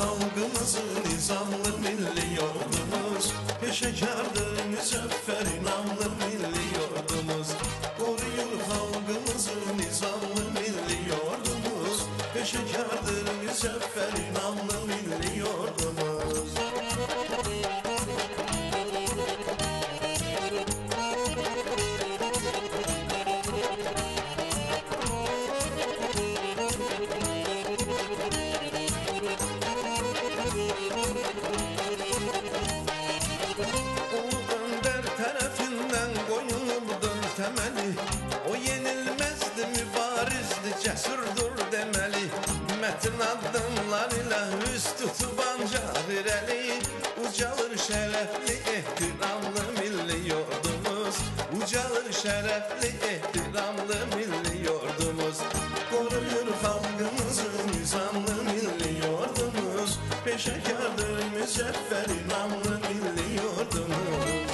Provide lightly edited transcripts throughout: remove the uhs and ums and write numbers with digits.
halkımızı nizamlı milli yurdumuz. Peşekardır müzeffer inanlı milli yurdumuz. Koruyur halkımızı nizamlı milli yurdumuz. Peşekardır müzeffer inanlı milli yurdumuz. Ulu Önder tarafından koyulubdur temeli. O yenilmezdi, mübarizdi, cesurdur demeli. Metin adımlarıyla üst tutup ancak ireli. Ucalır şerefli ehtiramlı milli yurdumuz. Ucalır şerefli ehtiramlı milli yurdumuz. Koruyur halkımızı nizamlı milli yurdumuz. Peşekardır müzeffer inanlı milli yurdumuz.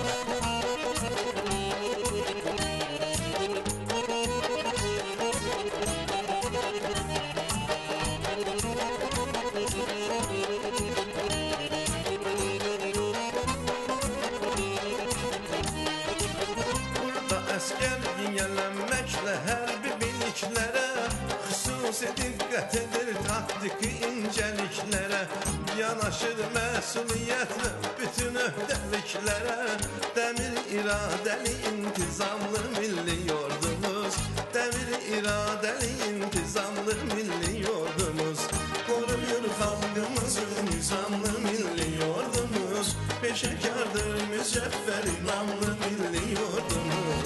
Asker yiyəlenməklə hərbi birliklərə xüsusi diqqət edir taktiki incəliklərə. Yanaşır məsuliyyətlə bütün öhdəliklərə. Dəmir iradəli intizamlı milli yurdumuz. Dəmir iradəli intizamlı milli yurdumuz. Koruyur halkımızı nizamlı milli yurdumuz. Peşekardır müzeffer inanlı milli yurdumuz.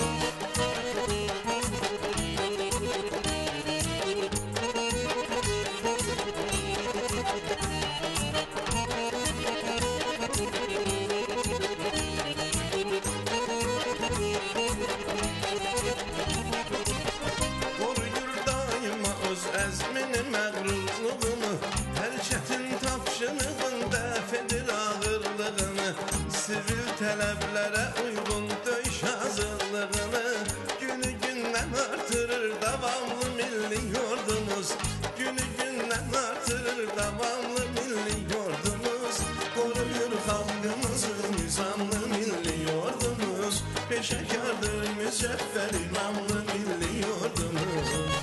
Koruyur daima öz əzmini, məğrurluğunu. Hər çətin tapşınığın dəf edir ağırlığını. Sivil tələblərə uyğun döyüş hazırlığını. Günü gündən artırır davamlı milli yurdumuz. Günü gündən artırır davamlı milli yurdumuz. Koruyur halkımızı nizamlı milli yurdumuz. Peşekardır müzeffer inanlı milli yurdumuz.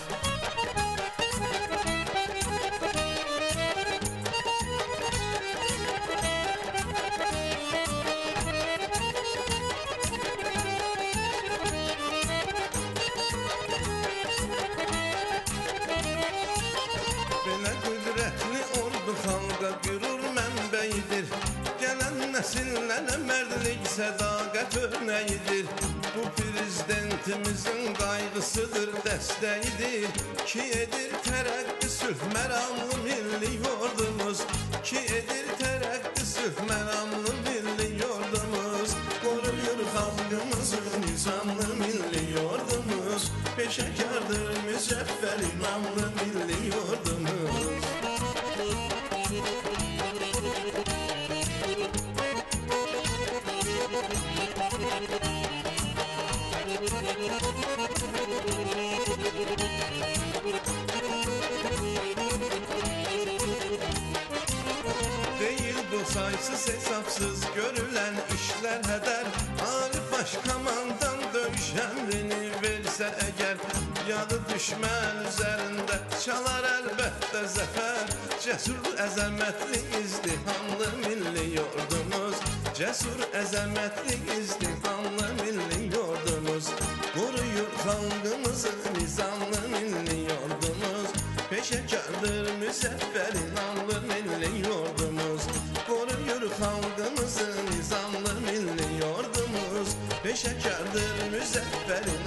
Belə qüdrətli ordu xalqa qürur mənbəyidir. Gələn nəsillərə mərdlik, sədaqət örnəyidir. Bu prezidentimizin qayğısıdır, dəstəyidir. Ki edir tərəqqi sülh məramlı milli yurdumuz. Ki edir tərəqqi sülh məramlı milli yurdumuz. Koruyur halkımızı nizamlı milli yurdumuz. Peşekardır müzeffer inanlı milli yurdumuz. Değil bu saysız hesapsız görülen işler heder. Ali Başkomandan dövüş emrini versə əgər, yadı düşmən üzərində çalar əlbəttə zəfər. Cəsur əzəmətli izdihamlı milli yurdumuz. Cəsur əzəmətli izdihamlı milli yurdumuz. Koruyur halkımızı nizamlı milli yurdumuz. Peşekardır müzeffer inanlı milli yurdumuz. Koruyur halkımızı nizamlı milli yurdumuz. Peşekardır müzeffer